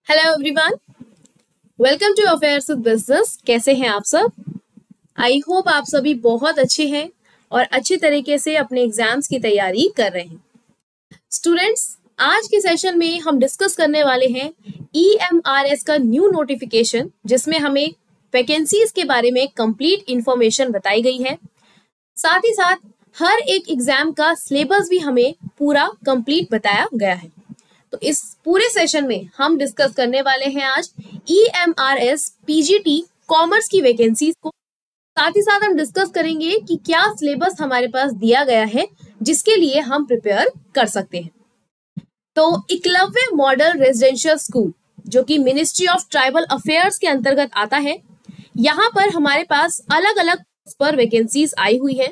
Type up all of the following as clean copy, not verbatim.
Hello everyone, welcome to affairs with business. कैसे हैं आप सब? आई होप आप सभी बहुत अच्छे हैं और अच्छे तरीके से अपने एग्जाम्स की तैयारी कर रहे हैं। स्टूडेंट्स, आज के सेशन में हम डिस्कस करने वाले हैं EMRS का न्यू नोटिफिकेशन, जिसमें हमें वैकेंसीज के बारे में कंप्लीट इंफॉर्मेशन बताई गई है। साथ ही साथ हर एक एग्जाम का सिलेबस भी हमें पूरा कंप्लीट बताया गया है। तो इस पूरे सेशन में हम डिस्कस करने वाले हैं आज EMRS PGT कॉमर्स की वैकेंसीज को। साथ ही साथ हम डिस्कस करेंगे कि क्या सिलेबस हमारे पास दिया गया है जिसके लिए हम प्रिपेयर कर सकते हैं। तो एकलव्य मॉडल रेजिडेंशियल स्कूल, जो कि मिनिस्ट्री ऑफ ट्राइबल अफेयर्स के अंतर्गत आता है, यहाँ पर हमारे पास अलग अलग पर वैकेंसीज आई हुई है।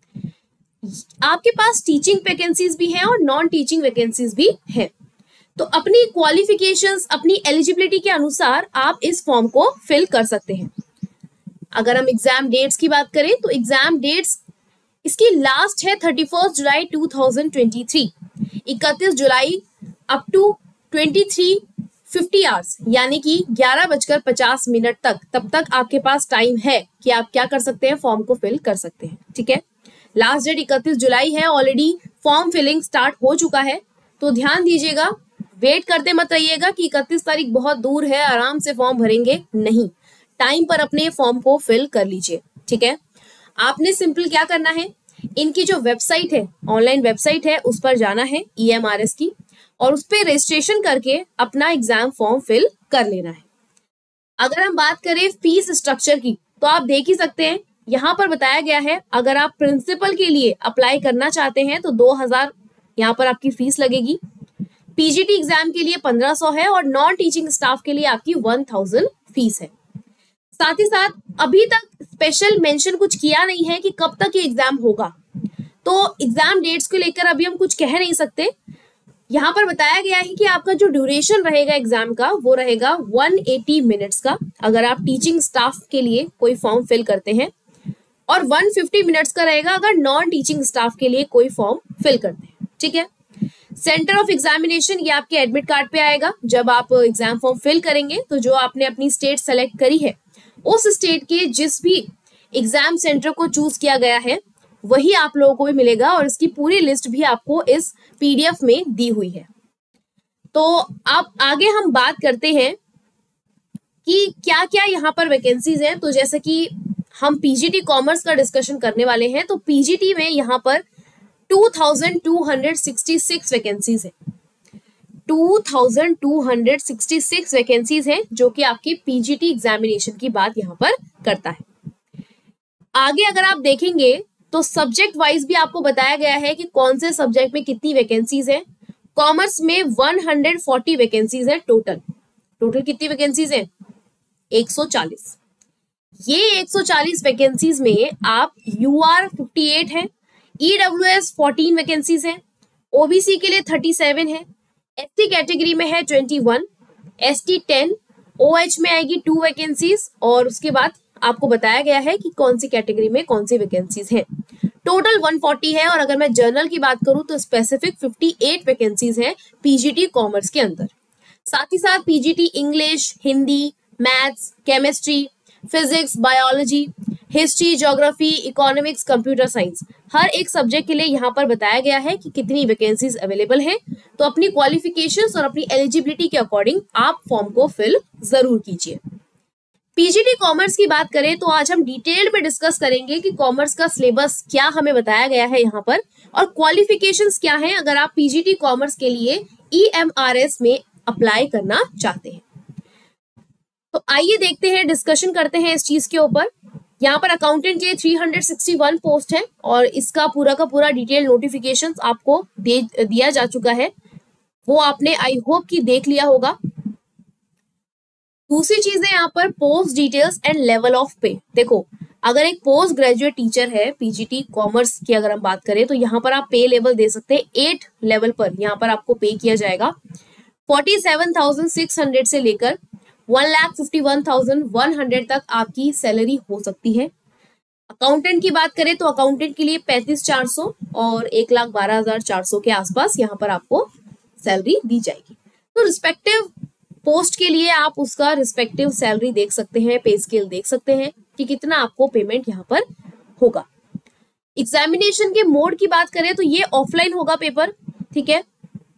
आपके पास टीचिंग वैकेंसीज भी हैं और नॉन टीचिंग वैकेंसीज भी हैं। तो अपनी क्वालिफिकेशंस, अपनी एलिजिबिलिटी के अनुसार आप इस फॉर्म को फिल कर सकते हैं। अगर हम एग्जाम डेट्स की बात करें तो एग्जाम डेट्स इसकी लास्ट है 31 जुलाई 2023, 31 जुलाई अप टू 23:50 आवर्स, यानी कि 11:50 तक। तब तक आपके पास टाइम है कि आप क्या कर सकते हैं, फॉर्म को फिल कर सकते हैं। ठीक है, लास्ट डेट 31 जुलाई है। ऑलरेडी फॉर्म फिलिंग स्टार्ट हो चुका है, तो ध्यान दीजिएगा, वेट करते मत रहिएगा कि 31 तारीख बहुत दूर है, आराम से फॉर्म भरेंगे। नहीं, टाइम पर अपने फॉर्म को फिल कर लीजिए। ठीक है, आपने सिंपल क्या करना है, इनकी जो वेबसाइट है, ऑनलाइन वेबसाइट है, उस पर जाना है EMRS की, और उस पर रजिस्ट्रेशन करके अपना एग्जाम फॉर्म फिल कर लेना है। अगर हम बात करें फीस स्ट्रक्चर की, तो आप देख ही सकते हैं, यहाँ पर बताया गया है, अगर आप प्रिंसिपल के लिए अप्लाई करना चाहते हैं तो 2000 यहाँ पर आपकी फीस लगेगी। PGT एग्जाम के लिए 1500 है और नॉन टीचिंग स्टाफ के लिए आपकी 1000 फीस है। साथ ही साथ अभी तक स्पेशल मेंशन कुछ किया नहीं है कि कब तक ये एग्जाम होगा, तो एग्जाम डेट्स को लेकर अभी हम कुछ कह नहीं सकते। यहाँ पर बताया गया है कि आपका जो ड्यूरेशन रहेगा एग्जाम का, वो रहेगा 180 मिनट्स का, अगर आप टीचिंग स्टाफ के लिए कोई फॉर्म फिल करते हैं, और 150 मिनट्स का रहेगा अगर नॉन टीचिंग स्टाफ के लिए कोई फॉर्म फिल करते हैं। ठीक है, सेंटर ऑफ एग्जामिनेशन ये आपके एडमिट कार्ड पे आएगा। जब आप एग्जाम फॉर्म फिल करेंगे तो जो आपने अपनी स्टेट सेलेक्ट करी है, उस स्टेट के जिस भी एग्जाम सेंटर को चूज किया गया है, वही आप लोगों को भी मिलेगा, और इसकी पूरी लिस्ट भी आपको इस PDF में दी हुई है। तो अब आगे हम बात करते हैं कि क्या क्या यहाँ पर वैकेंसीज हैं। तो जैसे कि हम PGT कॉमर्स का डिस्कशन करने वाले हैं, तो PGT में यहाँ पर 2266 वैकेंसीज है। 2266 वैकेंसीज है, जो कि आपकी PGT एग्जामिनेशन की बात यहाँ पर करता है। आगे अगर आप देखेंगे तो सब्जेक्ट वाइज भी आपको बताया गया है कि कौन से सब्जेक्ट में कितनी वैकेंसीज है। कॉमर्स में 140 वैकेंसीज है टोटल। कितनी वैकेंसीज है? 140। ये 140 वैकेंसीज में आप UR 58 है, EWS 14 वैकेंसीज है, OBC के लिए 37 है, ST कैटेगरी में है 21, ST 10, OH में आएगी 2 वैकेंसीज, और उसके बाद आपको बताया गया है कि कौन सी कैटेगरी में कौन सी वैकेंसीज है। टोटल 140 है, और अगर मैं जर्नल की बात करूं तो स्पेसिफिक 58 वैकेंसीज है PGT कॉमर्स के अंदर। साथ ही साथ PGT English, Hindi, maths, chemistry, physics, biology, history, geography, economics, computer science, हर एक सब्जेक्ट के लिए यहाँ पर बताया गया है कि कितनी वैकेंसीज अवेलेबल हैं। तो अपनी क्वालिफिकेशंस और अपनी एलिजिबिलिटी के अकॉर्डिंग आप फॉर्म को फिल जरूर कीजिए। PGT कॉमर्स की बात करें तो आज हम डिटेल में डिस्कस करेंगे कि कॉमर्स का सिलेबस क्या हमें बताया गया है यहाँ पर, और क्वालिफिकेशंस क्या हैं अगर आप PGT कॉमर्स के लिए EMRS में अप्लाई करना चाहते हैं। तो आइए देखते हैं, डिस्कशन करते हैं इस चीज के ऊपर। यहाँ पर अकाउंटेंट के 361 पोस्ट है, और इसका पूरा का पूरा डिटेल नोटिफिकेशन आपको दिया जा चुका है, वो आपने आई होप कि देख लिया होगा। दूसरी चीज है यहाँ पर post details and level of pay. देखो, अगर एक पोस्ट ग्रेजुएट टीचर है PGT कॉमर्स की अगर हम बात करें, तो यहाँ पर आप पे लेवल दे सकते हैं। 8 लेवल पर यहाँ पर आपको पे किया जाएगा। 47,600 से लेकर 1,51,100 तक आपकी सैलरी हो सकती है। अकाउंटेंट की बात करें तो अकाउंटेंट के लिए 35,400 और 1,12,400 के आसपास यहाँ पर आपको सैलरी दी जाएगी। तो रिस्पेक्टिव पोस्ट के लिए आप उसका रिस्पेक्टिव सैलरी देख सकते हैं, पे स्केल देख सकते हैं कि कितना आपको पेमेंट यहाँ पर होगा। एग्जामिनेशन के मोड की बात करें तो ये ऑफलाइन होगा पेपर, ठीक है।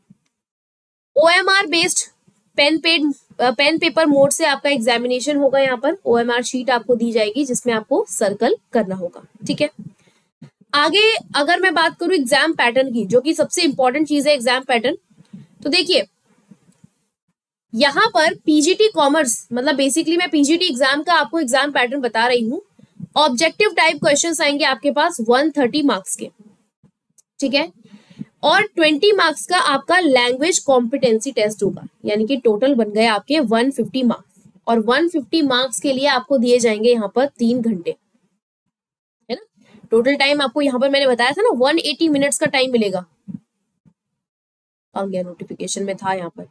OMR based pen paper mode से आपका एग्जामिनेशन होगा। यहाँ पर OMR शीट आपको दी जाएगी जिसमें आपको सर्कल करना होगा, ठीक है। आगे अगर मैं बात करूं एग्जाम पैटर्न की, जो कि सबसे इंपॉर्टेंट चीज है एग्जाम पैटर्न, तो देखिए यहाँ पर पीजीटी कॉमर्स, मतलब बेसिकली मैं पीजीटी एग्जाम का आपको एग्जाम पैटर्न बता रही हूँ। ऑब्जेक्टिव टाइप क्वेश्चंस आएंगे आपके पास 130 मार्क्स के, ठीक है, और 20 मार्क्स का आपका लैंग्वेज कॉम्पिटेंसी टेस्ट होगा, यानी कि टोटल बन गए आपके 150 मार्क्स। और 150 मार्क्स के लिए आपको दिए जाएंगे यहाँ पर 3 घंटे, है ना। टोटल टाइम आपको यहाँ पर मैंने बताया था ना 180 मिनट्स का टाइम मिलेगा। आ गया नोटिफिकेशन में था यहाँ पर,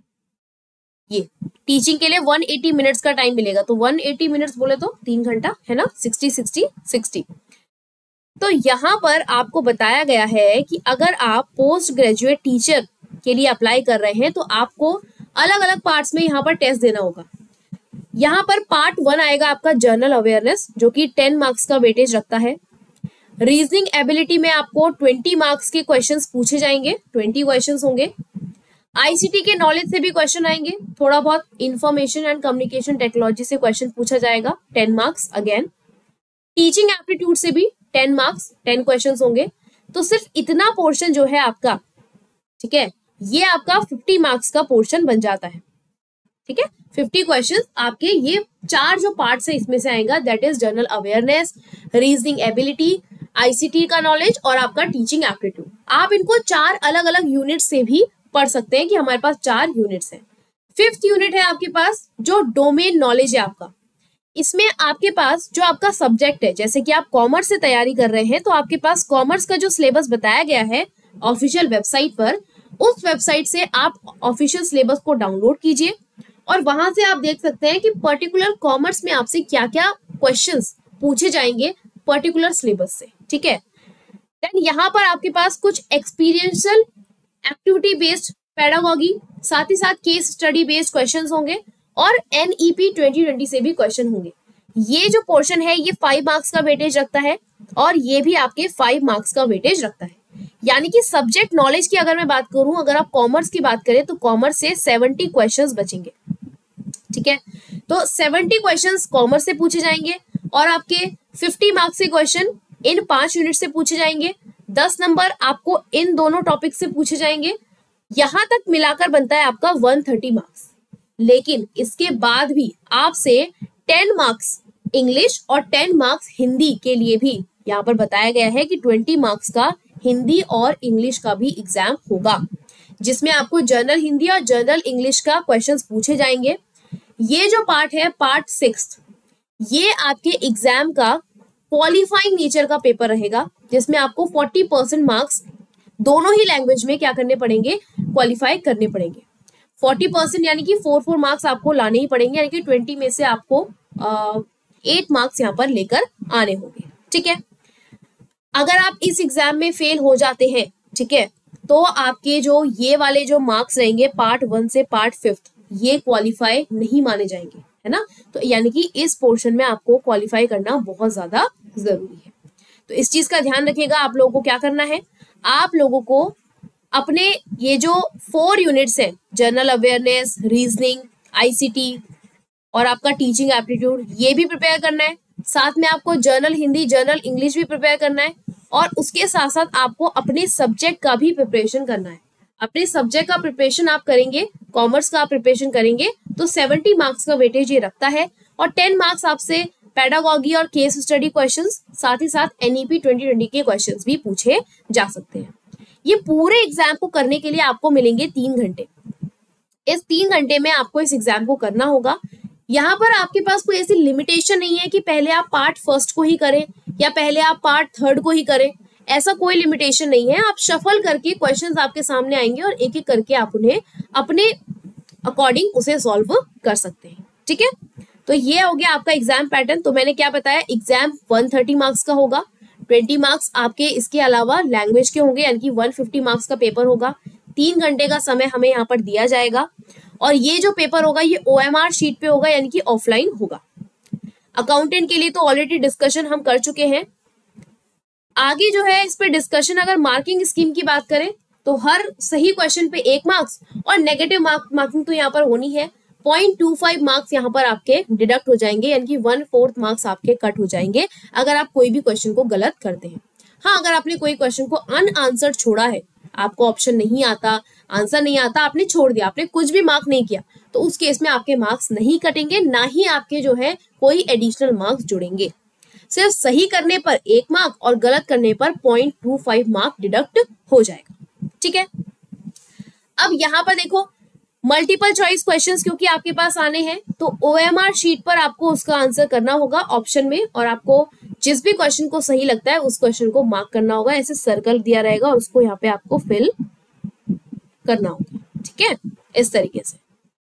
ये टीचिंग के लिए 180 मिनट्स का टाइम मिलेगा। तो 180 मिनट्स बोले तो 3 घंटा, है ना, 60। तो यहाँ पर आपको बताया गया है कि अगर आप पोस्ट ग्रेजुएट टीचर के लिए अप्लाई कर रहे हैं तो आपको अलग अलग पार्ट्स में यहाँ पर टेस्ट देना होगा। यहाँ पर पार्ट 1 आएगा आपका जनरल अवेयरनेस, जो कि 10 मार्क्स का वेटेज रखता है। रीजनिंग एबिलिटी में आपको 20 मार्क्स के क्वेश्चंस पूछे जाएंगे, 20 क्वेश्चंस होंगे। आईसीटी के नॉलेज से भी क्वेश्चन आएंगे, थोड़ा बहुत इंफॉर्मेशन एंड कम्युनिकेशन टेक्नोलॉजी से क्वेश्चन पूछा जाएगा, 10 मार्क्स अगेन। टीचिंग एप्टीट्यूड से भी 10 मार्क्स, 10 क्वेश्चंस होंगे। तो सिर्फ इतना पोर्शन जो है आपका, ठीक है, ये आपका 50 मार्क्स का पोर्शन बन जाता है, ठीक है। 50 क्वेश्चंस आपके ये 4 जो पार्ट्स है इसमें से आएगा, that is general awareness, reasoning ability, ICT का नॉलेज और आपका टीचिंग एप्टीट्यूड। आप इनको 4 अलग अलग यूनिट से भी पढ़ सकते हैं कि हमारे पास 4 यूनिट्स हैं। 5th यूनिट है आपके पास जो डोमेन नॉलेज है आपका। इसमें आपके पास जो आपका सब्जेक्ट है, जैसे कि आप कॉमर्स से तैयारी कर रहे हैं तो आपके पास कॉमर्स का जो सिलेबस बताया गया है ऑफिशियल वेबसाइट पर, उस वेबसाइट से आप ऑफिशियल सिलेबस को डाउनलोड कीजिए और वहां से आप देख सकते हैं कि पर्टिकुलर कॉमर्स में आपसे क्या क्या क्वेश्चंस पूछे जाएंगे पर्टिकुलर सिलेबस से, ठीक है। देन यहाँ पर आपके पास कुछ एक्सपीरियंशियल एक्टिविटी बेस्ड पेडागॉगी, साथ ही साथ केस स्टडी बेस्ड क्वेश्चंस होंगे और NEP 2020 से भी क्वेश्चन होंगे। ये जो पोर्शन है ये 5 मार्क्स का वेटेज रखता है और ये भी आपके 5 मार्क्स का वेटेज रखता है। यानी कि सब्जेक्ट नॉलेज की अगर मैं बात करूं, अगर आप कॉमर्स की बात करें तो कॉमर्स से 70 क्वेश्चंस बचेंगे, ठीक है। तो 70 क्वेश्चंस कॉमर्स से पूछे जाएंगे और आपके 50 मार्क्स के क्वेश्चन इन 5 यूनिट से पूछे जाएंगे। 10 नंबर आपको इन दोनों टॉपिक से पूछे जाएंगे। यहां तक मिलाकर बनता है आपका 130 मार्क्स। लेकिन इसके बाद भी आपसे 10 मार्क्स इंग्लिश और 10 मार्क्स हिंदी के लिए भी यहाँ पर बताया गया है कि 20 मार्क्स का हिंदी और इंग्लिश का भी एग्जाम होगा, जिसमें आपको जनरल हिंदी और जनरल इंग्लिश का क्वेश्चंस पूछे जाएंगे। ये जो पार्ट है पार्ट 6, ये आपके एग्जाम का क्वालिफाइंग नेचर का पेपर रहेगा, जिसमें आपको 40% मार्क्स दोनों ही लैंग्वेज में क्या करने पड़ेंगे, क्वालिफाई करने पड़ेंगे। 40% यानी कि 4 मार्क्स आपको लाने ही पड़ेंगे, यानी कि 20 में से आपको 8 मार्क्स यहाँ पर लेकर आने होंगे, ठीक है। अगर आप इस एग्जाम में फेल हो जाते हैं, ठीक है, तो आपके जो ये वाले जो मार्क्स रहेंगे पार्ट 1 से पार्ट 5, ये क्वालिफाई नहीं माने जाएंगे, है ना। तो यानी कि इस पोर्शन में आपको क्वालिफाई करना बहुत ज्यादा जरूरी है। तो इस चीज का ध्यान रखिएगा। आप लोगों को क्या करना है, आप लोगों को अपने ये जो 4 यूनिट्स हैं, जनरल अवेयरनेस, रीजनिंग, आईसीटी और आपका टीचिंग एप्टीट्यूड, ये भी प्रिपेयर करना है। साथ में आपको जनरल हिंदी, जनरल इंग्लिश भी प्रिपेयर करना है और उसके साथ साथ आपको अपने सब्जेक्ट का भी प्रिपरेशन करना है। अपने सब्जेक्ट का प्रिपरेशन आप करेंगे, कॉमर्स का आप प्रिपरेशन करेंगे तो 70 मार्क्स का वेटेज ये रखता है और 10 मार्क्स आपसे पेडागॉगी और केस स्टडी क्वेश्चंस, साथ ही साथ NEP 2020 के क्वेश्चंस भी पूछे जा सकते हैं। ये पूरे एग्जाम को करने के लिए आपको मिलेंगे 3 घंटे। इस 3 घंटे में आपको इस एग्जाम को करना होगा। यहाँ पर आपके पास कोई ऐसी लिमिटेशन नहीं है कि पहले आप पार्ट 1 को ही करें या पहले आप पार्ट 3 को ही करें, ऐसा कोई लिमिटेशन नहीं है। आप शफल करके क्वेश्चंस आपके सामने आएंगे और एक एक करके आप उन्हें अपने अकॉर्डिंग उसे सॉल्व कर सकते हैं, ठीक है। तो ये हो गया आपका एग्जाम पैटर्न। तो मैंने क्या बताया, एग्जाम 130 मार्क्स का होगा, 20 मार्क्स आपके इसके अलावा लैंग्वेज के होंगे, यानी कि 150 मार्क्स का पेपर होगा। 3 घंटे का समय हमें यहाँ पर दिया जाएगा और ये जो पेपर होगा ये OMR शीट पे होगा, यानी कि ऑफलाइन होगा। अकाउंटेंट के लिए तो ऑलरेडी डिस्कशन हम कर चुके हैं। आगे जो है इस पे डिस्कशन, अगर मार्किंग स्कीम की बात करें तो हर सही क्वेश्चन पे 1 मार्क्स और नेगेटिव मार्किंग तो यहाँ पर होनी है। 0.25 मार्क्स यहाँ पर आपके डिडक्ट हो जाएंगे, यानी कि 1/4 मार्क्स आपके कट हो जाएंगे अगर आप कोई भी क्वेश्चन को गलत करते हैं। हाँ, अगर आपने कोई क्वेश्चन को अनआंसर्ड छोड़ा है, आपको ऑप्शन नहीं आता, आंसर नहीं आता, आपने छोड़ दिया, आपने कुछ भी मार्क नहीं किया, तो उस केस में आपके मार्क्स नहीं कटेंगे, ना ही आपके जो है कोई एडिशनल मार्क्स जुड़ेंगे। सिर्फ सही करने पर 1 मार्क और गलत करने पर 0.25 मार्क डिडक्ट हो जाएगा। ठीक है, अब यहाँ पर देखो मल्टीपल चॉइस क्वेश्चंस क्योंकि आपके पास आने हैं, तो OMR शीट पर आपको उसका आंसर करना होगा ऑप्शन में, और आपको जिस भी क्वेश्चन को सही लगता है उस क्वेश्चन को मार्क करना होगा। ऐसे सर्कल दिया रहेगा और उसको यहाँ पे आपको फिल करना होगा। ठीक है, इस तरीके से।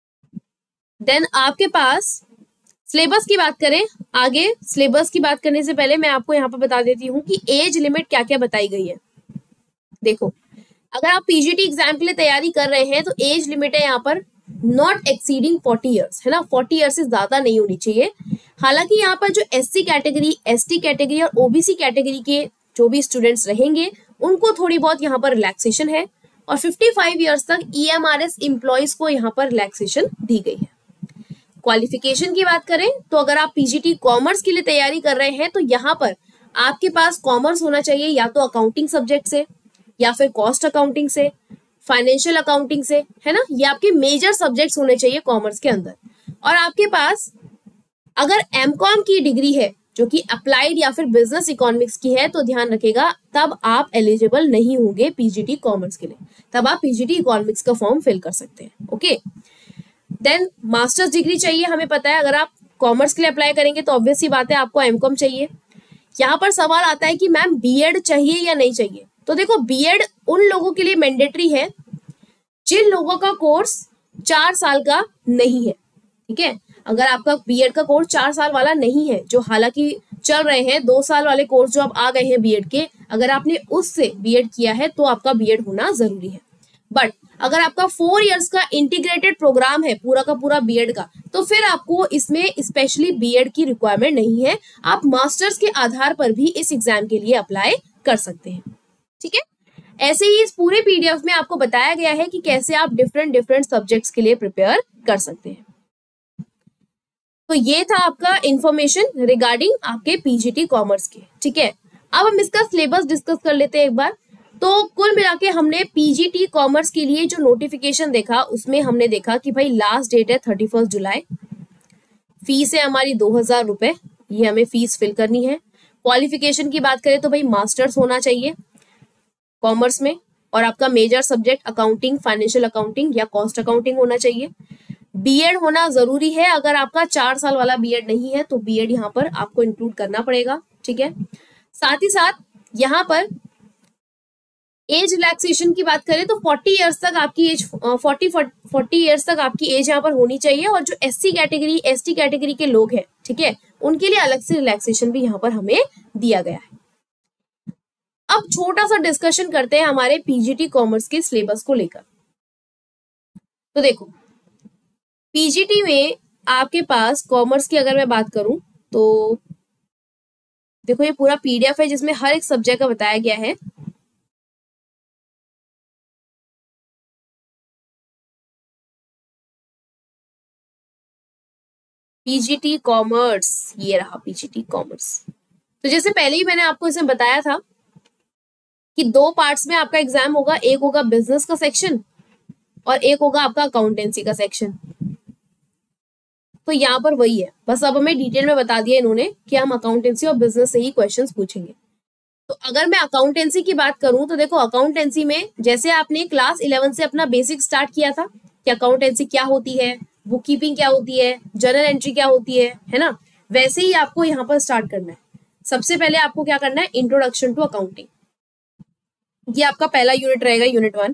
देन आपके पास सिलेबस की बात करें, आगे सिलेबस की बात करने से पहले मैं आपको यहाँ पर बता देती हूँ कि एज लिमिट क्या क्या बताई गई है। देखो, अगर आप PGT एग्जाम के लिए तैयारी कर रहे हैं तो एज लिमिट है यहाँ पर नॉट एक्सीडिंग 40 ईयर्स, है ना, 40 ईयर्स से ज्यादा नहीं होनी चाहिए। हालांकि यहाँ पर जो SC कैटेगरी, ST कैटेगरी और OBC कैटेगरी के जो भी स्टूडेंट्स रहेंगे उनको थोड़ी बहुत यहाँ पर रिलैक्सेशन है, और 55 ईयर्स तक EMRS एम्प्लॉयज को यहाँ पर रिलैक्सेशन दी गई है। क्वालिफिकेशन की बात करें तो अगर आप PGT कॉमर्स के लिए तैयारी कर रहे हैं तो यहाँ पर आपके पास कॉमर्स होना चाहिए, या तो अकाउंटिंग सब्जेक्ट से, या फिर कॉस्ट अकाउंटिंग से, फाइनेंशियल अकाउंटिंग से, है ना, ये आपके मेजर सब्जेक्ट्स होने चाहिए कॉमर्स के अंदर। और आपके पास अगर MCOM की डिग्री है जो कि अप्लाइड या फिर बिजनेस इकोनॉमिक्स की है, तो ध्यान रखिएगा तब आप एलिजिबल नहीं होंगे PGT कॉमर्स के लिए, तब आप PGT इकोनॉमिक्स का फॉर्म फिल कर सकते हैं। ओके, देन मास्टर्स डिग्री चाहिए, हमें पता है अगर आप कॉमर्स के लिए अप्लाई करेंगे तो ऑब्वियस सी बात है आपको MCOM चाहिए। यहाँ पर सवाल आता है कि मैम B.Ed चाहिए या नहीं चाहिए, तो देखो B.Ed उन लोगों के लिए मैंडेटरी है जिन लोगों का कोर्स 4 साल का नहीं है। ठीक है, अगर आपका B.Ed का कोर्स 4 साल वाला नहीं है, जो हालांकि चल रहे हैं 2 साल वाले कोर्स जो अब आ गए हैं B.Ed के, अगर आपने उससे B.Ed किया है तो आपका B.Ed होना जरूरी है। बट अगर आपका 4 इयर्स का इंटीग्रेटेड प्रोग्राम है पूरा का पूरा B.Ed का, तो फिर आपको इसमें स्पेशली B.Ed की रिक्वायरमेंट नहीं है, आप मास्टर्स के आधार पर भी इस एग्जाम के लिए अप्लाई कर सकते हैं। ठीक है, ऐसे ही इस पूरे PDF में आपको बताया गया है कि कैसे आप डिफरेंट सब्जेक्ट्स के लिए प्रिपेयर कर सकते हैं। तो ये था आपका इंफॉर्मेशन रिगार्डिंग आपके PGT कॉमर्स के। ठीक है, अब हम इसका सिलेबस डिस्कस कर लेते हैं एक बार। तो कुल मिला के हमने PGT कॉमर्स के लिए जो नोटिफिकेशन देखा उसमें हमने देखा कि भाई लास्ट डेट है 31 जुलाई, फीस है हमारी 2000 रुपए, ये हमें फीस फिल करनी है। क्वालिफिकेशन की बात करें तो भाई मास्टर्स होना चाहिए कॉमर्स में, और आपका major subject accounting, financial accounting या कॉस्ट अकाउंटिंग होना चाहिए। B.Ed होना जरूरी है, अगर आपका 4 साल वाला B.Ed नहीं है तो B.Ed यहाँ पर आपको इंक्लूड करना पड़ेगा। ठीक है, साथ ही साथ यहाँ पर एज रिलैक्सेशन की बात करें तो 40 इयर्स तक आपकी एज 40 इयर्स तक आपकी एज यहाँ पर होनी चाहिए, और जो SC कैटेगरी, ST कैटेगरी के लोग हैं, ठीक है, उनके लिए अलग से रिलैक्सेशन भी यहाँ पर हमें दिया गया है। अब छोटा सा डिस्कशन करते हैं हमारे PGT कॉमर्स के सिलेबस को लेकर। तो देखो PGT में आपके पास कॉमर्स की अगर मैं बात करूं तो देखो ये पूरा PDF है जिसमें हर एक सब्जेक्ट का बताया गया है। PGT कॉमर्स, ये रहा PGT कॉमर्स। तो जैसे पहले ही मैंने आपको इसमें बताया था कि 2 पार्ट्स में आपका एग्जाम होगा, एक होगा बिजनेस का सेक्शन और एक होगा आपका अकाउंटेंसी का सेक्शन। तो यहाँ पर वही है, बस अब हमें डिटेल में बता दिया इन्होंने कि हम अकाउंटेंसी और बिजनेस से ही क्वेश्चंस पूछेंगे। तो अगर मैं अकाउंटेंसी की बात करूं तो देखो अकाउंटेंसी में जैसे आपने क्लास 11 से अपना बेसिक स्टार्ट किया था कि अकाउंटेंसी क्या होती है, बुक कीपिंग क्या होती है, जर्नल एंट्री क्या होती है ना, वैसे ही आपको यहाँ पर स्टार्ट करना है। सबसे पहले आपको क्या करना है, इंट्रोडक्शन टू अकाउंटिंग, ये आपका पहला यूनिट रहेगा, यूनिट 1।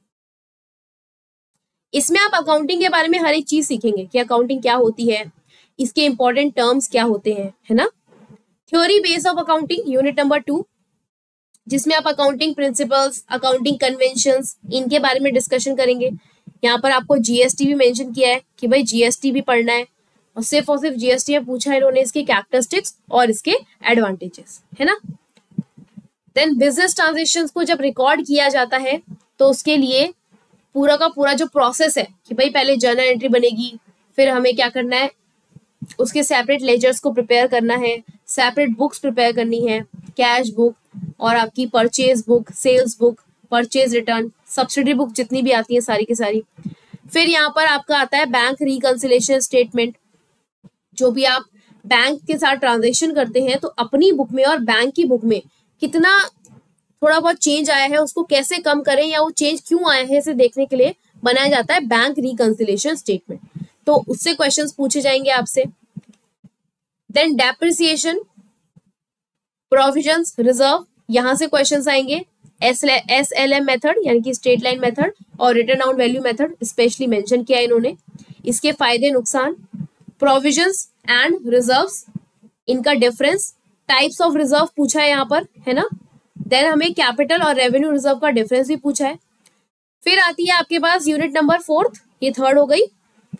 इसमें आप अकाउंटिंग के बारे में हर एक चीज सीखेंगे कि अकाउंटिंग क्या होती है, इसके इंपॉर्टेंट टर्म्स क्या होते हैं, है ना। Theory base of accounting unit number 2, जिसमें आप अकाउंटिंग प्रिंसिपल्स, अकाउंटिंग कन्वेंशंस, इनके बारे में डिस्कशन करेंगे। यहाँ पर आपको जीएसटी भी मेंशन किया है कि भाई जीएसटी भी पढ़ना है, और सिर्फ जीएसटी में पूछा है इन्होंने इसके कैरेक्टरिस्टिक्स और इसके एडवांटेजेस, है ना। देन बिजनेस ट्रांजेक्शंस को जब रिकॉर्ड किया जाता है तो उसके लिए पूरा का पूरा जो प्रोसेस है कि भाई पहले जर्नल एंट्री बनेगी, फिर हमें क्या करना है, उसके सेपरेट लेजर्स को प्रिपेयर करना है, सेपरेट बुक्स प्रिपेयर करनी है, कैश बुक और आपकी purchase book, sales book, purchase return, subsidy book जितनी भी आती है सारी की सारी। फिर यहाँ पर आपका आता है बैंक रिकंसिलिएशन स्टेटमेंट। जो भी आप बैंक के साथ ट्रांजेक्शन करते हैं तो अपनी बुक में और बैंक की बुक में कितना थोड़ा बहुत चेंज आया है उसको कैसे कम करें या वो चेंज क्यों आया है इसे देखने के लिए बनाया जाता है बैंक रिकंसिलिएशन स्टेटमेंट। तो उससे क्वेश्चंस पूछे जाएंगे आपसे। देन डेप्रिसिएशन, प्रोविजंस, रिजर्व, यहां से क्वेश्चंस आएंगे। SLM मेथड यानी कि स्ट्रेट लाइन मेथड और written down value method specially mention किया है इन्होंने। इसके फायदे नुकसान, प्रोविजंस एंड रिजर्व्स, इनका डिफरेंस, टाइप्स ऑफ रिजर्व पूछा है यहाँ पर, है ना। देन हमें कैपिटल और रेवेन्यू रिजर्व का डिफरेंस भी पूछा है। फिर आती है आपके पास यूनिट नंबर 4, ये थर्ड हो गई,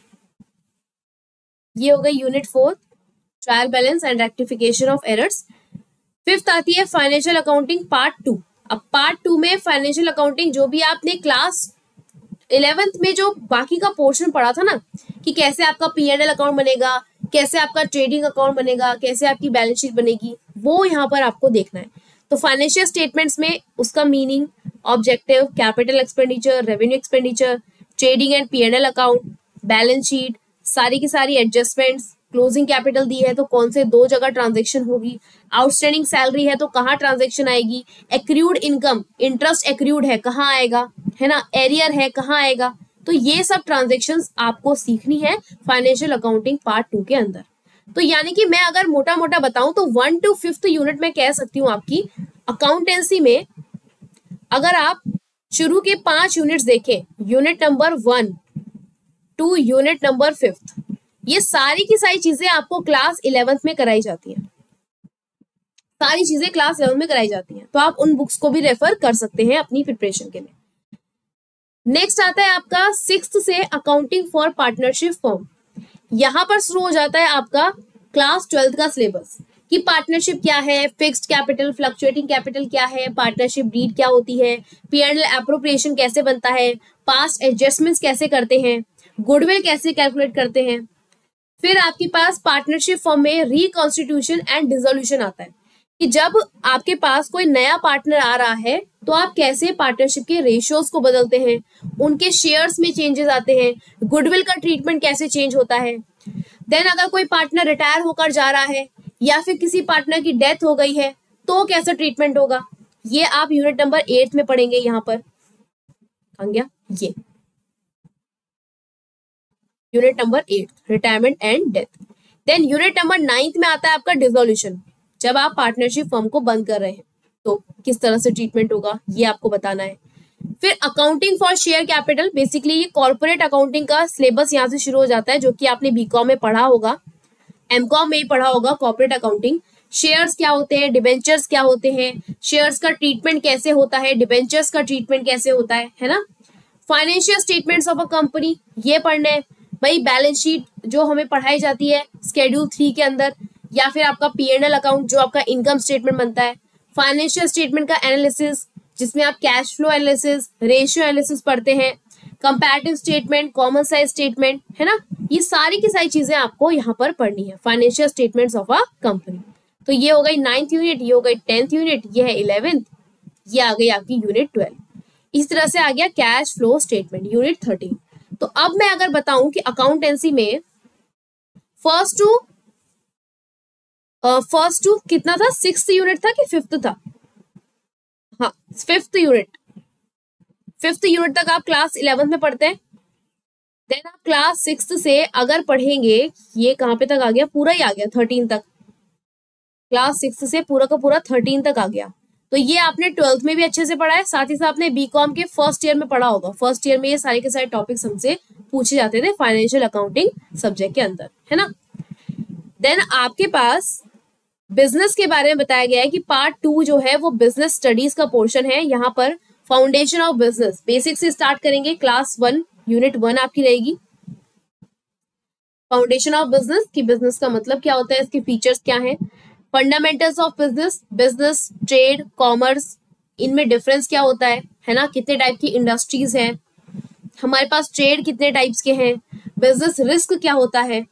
ये हो गई unit 4, trial balance and rectification of errors. Fifth आती है फाइनेंशियल अकाउंटिंग पार्ट 2। अब पार्ट 2 में फाइनेंशियल अकाउंटिंग जो भी आपने क्लास 11th में जो बाकी का पोर्शन पढ़ा था ना कि कैसे आपका P&L अकाउंट बनेगा, कैसे आपका ट्रेडिंग अकाउंट बनेगा, कैसे आपकी बैलेंस शीट बनेगी, वो यहाँ पर आपको देखना है। तो फाइनेंशियल स्टेटमेंट्स में उसका meaning, objective, capital expenditure, revenue expenditure, trading and P&L account, balance sheet, सारी की सारी एडजस्टमेंट्स, क्लोजिंग कैपिटल दी है तो कौन से 2 जगह ट्रांजेक्शन होगी, आउटस्टैंडिंग सैलरी है तो कहाँ ट्रांजेक्शन आएगी, एक्रूड इनकम, इंटरेस्ट एक्रूड है कहाँ आएगा, है ना, एरियर है कहाँ आएगा। तो ये सब ट्रांजेक्शंस आपको सीखनी है फाइनेंशियल अकाउंटिंग पार्ट 2 के अंदर। तो यानी कि मैं अगर मोटा मोटा बताऊं तो 1 to 5th यूनिट में कह सकती हूँ आपकी अकाउंटेंसी में, अगर आप शुरू के 5 यूनिट्स देखें, unit number 1 to unit number 5th, ये सारी की सारी चीजें आपको क्लास 11th में कराई जाती हैं, सारी चीजें क्लास 11th में कराई जाती हैं। तो आप उन बुक्स को भी रेफर कर सकते हैं अपनी प्रिपरेशन के लिए। नेक्स्ट आता है आपका 6th से अकाउंटिंग फॉर पार्टनरशिप फर्म। यहां पर शुरू हो जाता है आपका क्लास 12th का सिलेबस कि पार्टनरशिप क्या है, फिक्स्ड कैपिटल, फ्लक्चुएटिंग कैपिटल क्या है, पार्टनरशिप डीड क्या होती है, P&L एप्रोप्रिएशन कैसे बनता है, पास्ट एडजस्टमेंट्स कैसे करते हैं, गुडविल कैसे कैलकुलेट करते हैं। फिर आपके पास पार्टनरशिप फॉर्म में रिकॉन्स्टिट्यूशन एंड डिसोल्यूशन आता है कि जब आपके पास कोई नया पार्टनर आ रहा है तो आप कैसे पार्टनरशिप के रेशियोज को बदलते हैं, उनके शेयर्स में चेंजेस आते हैं, गुडविल का ट्रीटमेंट कैसे चेंज होता है। देन अगर कोई पार्टनर रिटायर होकर जा रहा है या फिर किसी पार्टनर की डेथ हो गई है तो कैसा ट्रीटमेंट होगा, ये आप यूनिट नंबर 8 में पढ़ेंगे। यहाँ पर आ गया ये unit number 8, retirement and death. Then unit number 9 में आता है आपका डिसोल्यूशन, जब आप पार्टनरशिप फर्म को बंद कर रहे हैं तो किस तरह से ट्रीटमेंट होगा ये आपको बताना है। फिर accounting for share capital, basically ये कॉर्पोरेट अकाउंटिंग का सिलेबस यहाँ से शुरू हो जाता है जो कि आपने बीकॉम में पढ़ा होगा, एमकॉम में ही पढ़ा होगा। कॉर्पोरेट अकाउंटिंग, शेयर्स क्या होते हैं, डिबेंचर्स क्या होते हैं, शेयर्स का ट्रीटमेंट कैसे होता है, डिबेंचर्स का ट्रीटमेंट कैसे होता है ना। Financial statements of a company ये पढ़ने भाई, बैलेंस शीट जो हमें पढ़ाई जाती है शेड्यूल 3 के अंदर, या फिर आपका P&L अकाउंट जो आपका इनकम स्टेटमेंट बनता है, फाइनेंशियल स्टेटमेंट का एनालिसिस जिसमें आप cash flow analysis, ratio analysis पढ़ते हैं, comparative statement, common size statement, है ना। ये सारी की सारी चीजें आपको यहाँ पर पढ़नी है, financial statements of a company. तो ये हो गई 9th यूनिट, ये हो गई 10th यूनिट, ये है 11th, ये आ गई आपकी यूनिट 12। इस तरह से आ गया कैश फ्लो स्टेटमेंट यूनिट 13। तो अब मैं अगर बताऊं कि अकाउंटेंसी में फर्स्ट टू कितना था, 6th यूनिट था कि 5th था, हाँ 5th यूनिट, 5th यूनिट तक आप क्लास 11th में पढ़ते हैं। देन आप क्लास 6th से अगर पढ़ेंगे, ये कहाँ पे तक आ गया, पूरा ही आ गया 13 तक, क्लास 6th से पूरा का पूरा 13 तक आ गया। तो ये आपने 12th में भी अच्छे से पढ़ा है, साथ ही साथ आपने बीकॉम के फर्स्ट ईयर में पढ़ा होगा। फर्स्ट ईयर में ये सारे के सारे टॉपिक्स हमसे पूछे जाते थे फाइनेंशियल अकाउंटिंग सब्जेक्ट के अंदर, है ना। देन आपके पास बिजनेस के बारे में बताया गया है कि पार्ट 2 जो है वो बिजनेस स्टडीज का पोर्शन है। यहाँ पर फाउंडेशन ऑफ बिजनेस बेसिक से स्टार्ट करेंगे, क्लास 1 यूनिट 1 आपकी रहेगी फाउंडेशन ऑफ बिजनेस, कि बिजनेस का मतलब क्या होता है, इसके फीचर्स क्या हैं, fundamentals of business, business, trade, commerce, इनमें डिफरेंस क्या होता है ना, कितने टाइप की इंडस्ट्रीज हैं हमारे पास, ट्रेड कितने टाइप्स के हैं, बिजनेस रिस्क क्या होता है,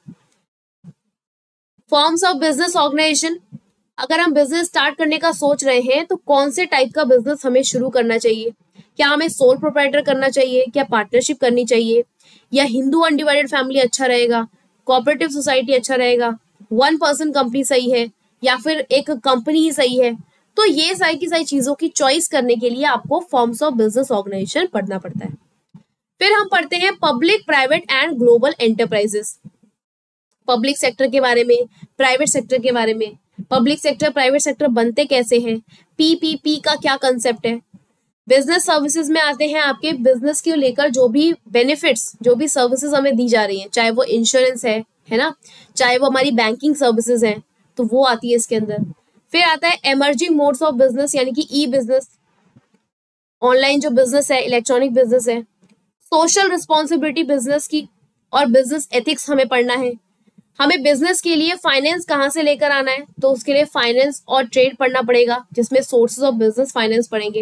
फॉर्म्स ऑफ बिजनेस ऑर्गेनाइजेशन, अगर हम बिजनेस स्टार्ट करने का सोच रहे हैं तो कौन से टाइप का बिजनेस हमें शुरू करना चाहिए, क्या हमें सोल प्रोप्राइटर करना चाहिए, क्या पार्टनरशिप करनी चाहिए, या हिंदू अनडिवाइडेड फैमिली अच्छा रहेगा, कोऑपरेटिव सोसाइटी अच्छा रहेगा, 1 पर्सन कंपनी सही है, या फिर एक कंपनी ही सही है। तो ये सारी की सारी चीजों की चॉइस करने के लिए आपको फॉर्म्स ऑफ बिजनेस ऑर्गेनाइजेशन पढ़ना पड़ता है। फिर हम पढ़ते हैं public, private and global enterprises, public sector के बारे में, प्राइवेट सेक्टर के बारे में, पब्लिक सेक्टर प्राइवेट सेक्टर बनते कैसे हैं, पीपीपी का क्या कंसेप्ट है, बिजनेस सर्विसेज में आते हैं आपके बिजनेस को लेकर जो भी बेनिफिट्स, जो भी सर्विसेज हमें दी जा रही हैं, चाहे वो इंश्योरेंस है ना, चाहे वो हमारी बैंकिंग सर्विसेज हैं, तो वो आती है इसके अंदर। फिर आता है एमर्जिंग मोड्स ऑफ बिजनेस, यानी कि ई बिजनेस, ऑनलाइन जो बिजनेस है, इलेक्ट्रॉनिक बिजनेस है, सोशल रिस्पॉन्सिबिलिटी बिजनेस की, और बिजनेस एथिक्स हमें पढ़ना है। हमें बिजनेस के लिए फाइनेंस कहाँ से लेकर आना है, तो उसके लिए फाइनेंस और ट्रेड पढ़ना पड़ेगा, जिसमें सोर्सेज ऑफ बिजनेस फाइनेंस पढ़ेंगे।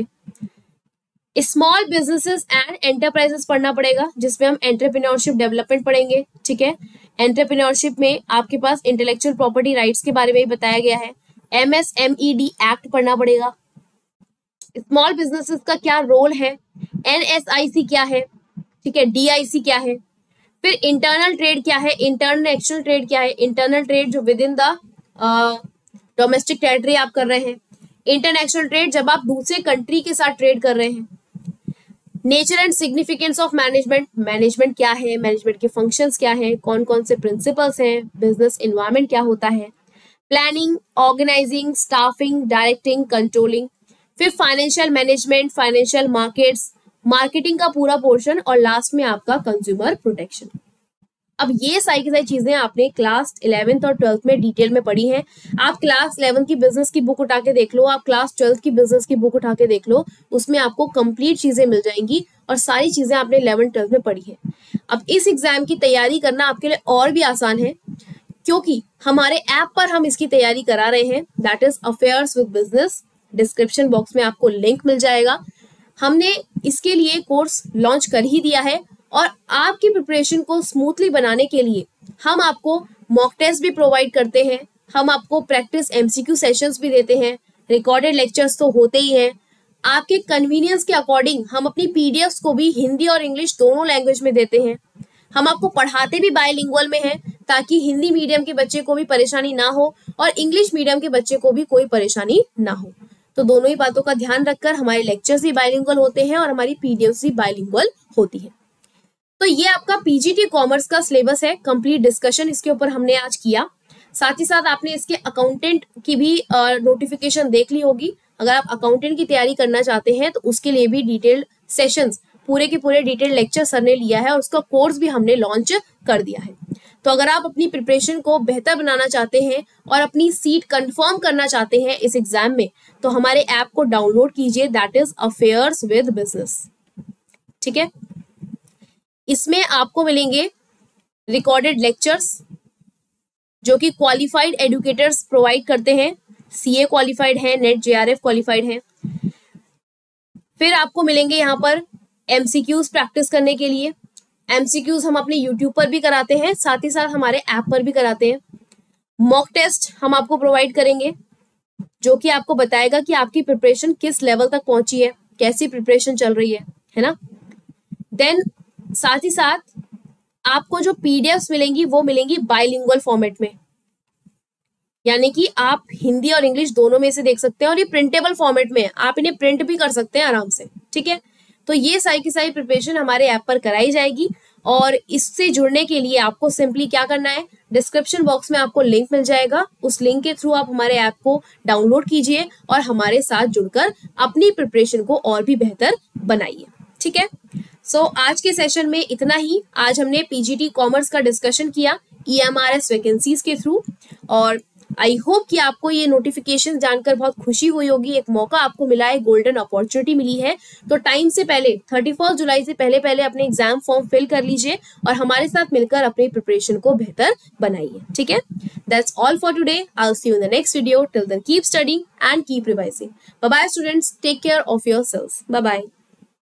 स्मॉल बिजनेसेस एंड एंटरप्राइजेस पढ़ना पड़ेगा, जिसमें हम एंटरप्रेन्योरशिप डेवलपमेंट पढ़ेंगे। ठीक है, एंटरप्रेन्योरशिप में आपके पास इंटेलेक्चुअल प्रॉपर्टी राइट्स के बारे में भी बताया गया है। MSMED एक्ट पढ़ना पड़ेगा। स्मॉल बिजनेसेस का क्या रोल है, NSIC क्या है, ठीक है, DIC क्या है, फिर इंटरनल ट्रेड क्या है, इंटरनल एक्सटर्नल ट्रेड क्या है, इंटरनल ट्रेड जो within the domestic territory आप कर रहे हैं, इंटरनेशनल ट्रेड जब आप दूसरे कंट्री के साथ ट्रेड कर रहे हैं, nature and significance of management, management क्या है, मैनेजमेंट के फंक्शंस क्या है, कौन कौन से प्रिंसिपल्स हैं, बिजनेस एनवायरनमेंट क्या होता है, planning, organising, staffing, directing, controlling, फिर financial management, financial markets, marketing का पूरा पोर्शन, और लास्ट में आपका कंज्यूमर प्रोटेक्शन। अब ये सारी की सारी चीजें आपने क्लास 11th और 12th में डिटेल में पढ़ी हैं। आप क्लास 11 की बिजनेस की बुक उठा के देख लो, आप क्लास 12th की बिजनेस की बुक उठा के देख लो, उसमें आपको कंप्लीट चीजें मिल जाएंगी और सारी चीजें आपने 11th-12th में पढ़ी है। अब इस एग्जाम की तैयारी करना आपके लिए और भी आसान है, क्योंकि हमारे ऐप पर हम इसकी तैयारी करा रहे हैं, that is affairs with business. Description box में आपको लिंक मिल जाएगा। हमने इसके लिए कोर्स लॉन्च कर ही दिया है, और आपकी प्रिपरेशन को स्मूथली बनाने के लिए हम आपको मॉक टेस्ट भी प्रोवाइड करते हैं, हम आपको प्रैक्टिस MCQ सेशंस भी देते हैं, रिकॉर्डेड लेक्चर्स तो होते ही हैं। आपके कन्वीनियंस के अकॉर्डिंग हम अपनी PDFs को भी हिंदी और इंग्लिश दोनों लैंग्वेज में देते हैं। हम आपको पढ़ाते भी बायलिंगुअल में हैं, ताकि हिंदी मीडियम के बच्चे को भी परेशानी ना हो और इंग्लिश मीडियम के बच्चे को भी कोई परेशानी ना हो। तो दोनों ही बातों का ध्यान रखकर हमारे लेक्चर्स भी बायलिंगुअल होते हैं और हमारी PDFs भी बायलिंगुअल होती है। तो ये आपका PGT कॉमर्स का सिलेबस है, कंप्लीट डिस्कशन इसके ऊपर हमने आज किया। साथ ही साथ आपने इसके अकाउंटेंट की भी नोटिफिकेशन देख ली होगी। अगर आप अकाउंटेंट की तैयारी करना चाहते हैं तो उसके लिए भी डिटेल्ड सेशंस, पूरे के पूरे डिटेल्ड लेक्चर सर ने लिया है और उसका कोर्स भी हमने लॉन्च कर दिया है। तो अगर आप अपनी प्रिपरेशन को बेहतर बनाना चाहते हैं और अपनी सीट कंफर्म करना चाहते हैं इस एग्जाम में, तो हमारे ऐप को डाउनलोड कीजिए, that is affairs with business. ठीक है, इसमें आपको मिलेंगे रिकॉर्डेड लेक्चर्स जो कि क्वालिफाइड एडुकेटर्स प्रोवाइड करते हैं, CA क्वालिफाइड है, नेट JRF क्वालिफाइड है। फिर आपको मिलेंगे यहाँ पर MCQs प्रैक्टिस करने के लिए। MCQs हम अपने YouTube पर भी कराते हैं, साथ ही साथ हमारे ऐप पर भी कराते हैं। मॉक टेस्ट हम आपको प्रोवाइड करेंगे, जो कि आपको बताएगा कि आपकी प्रिपरेशन किस लेवल तक पहुंची है, कैसी प्रिपरेशन चल रही है ना। देन साथ ही साथ आपको जो PDFs मिलेंगी वो मिलेंगी बाइलिंगुअल फॉर्मेट में, यानी कि आप हिंदी और इंग्लिश दोनों में से देख सकते हैं, और ये प्रिंटेबल फॉर्मेट में है, आप इन्हें प्रिंट भी कर सकते हैं आराम से। ठीक है, तो ये सारी की सारी प्रिपरेशन हमारे ऐप पर कराई जाएगी, और इससे जुड़ने के लिए आपको सिंपली क्या करना है, डिस्क्रिप्शन बॉक्स में आपको लिंक मिल जाएगा, उस लिंक के थ्रू आप हमारे ऐप को डाउनलोड कीजिए और हमारे साथ जुड़कर अपनी प्रिपरेशन को और भी बेहतर बनाइए। ठीक है, सो आज के सेशन में इतना ही। आज हमने PGT कॉमर्स का डिस्कशन किया EMRS वैकेंसीज के थ्रू, और आई होप कि आपको ये नोटिफिकेशन जानकर बहुत खुशी हुई होगी। एक मौका आपको मिला है, गोल्डन अपॉर्चुनिटी मिली है। तो टाइम से पहले 31 जुलाई से पहले पहले अपने एग्जाम फॉर्म फिल कर लीजिए और हमारे साथ मिलकर अपनी प्रिपरेशन को बेहतर बनाइए। ठीक है, that's all for today. I will see you in the next video. Till then keep studying and keep revising. Bye bye students, take care of yourselves. Bye bye.